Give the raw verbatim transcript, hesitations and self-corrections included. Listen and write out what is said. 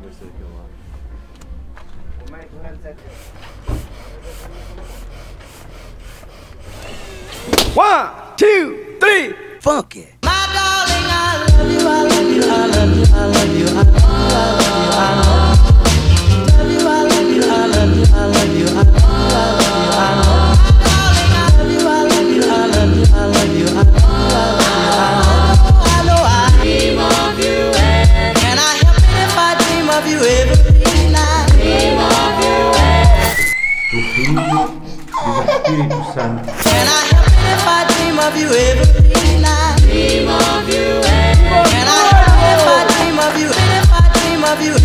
descer aquilo lá. One, two, three, funky. My darling, I love you, I love you, I love you, I love you, I love you, I love you, I love you, I love you, I love you, I love you, I love you, I love you, I love you, I love you, I love you, I love you, I love you, I know I dream of you, and I help it if I dream of you every night. Dream of you, do Filho e do Espírito Santo. and I help it if I dream of you every night. Dream of you, and I help it if I dream of you, if I dream of you